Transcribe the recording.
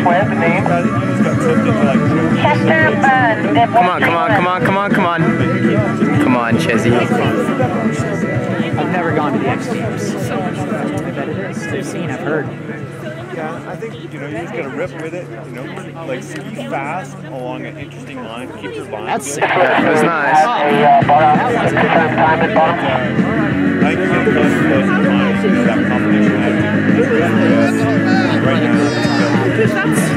Webb, name? Chester Bud. Come on, come on, come on, come on, come on. Come on, Chezzy. I've never gone to the X Games, so I bet it is. I've seen, I've heard. Yeah, I think, you just gotta rip with it, like ski fast along an interesting line, keep your line. That's sick. That was nice. I think you're close to that competition. Right now.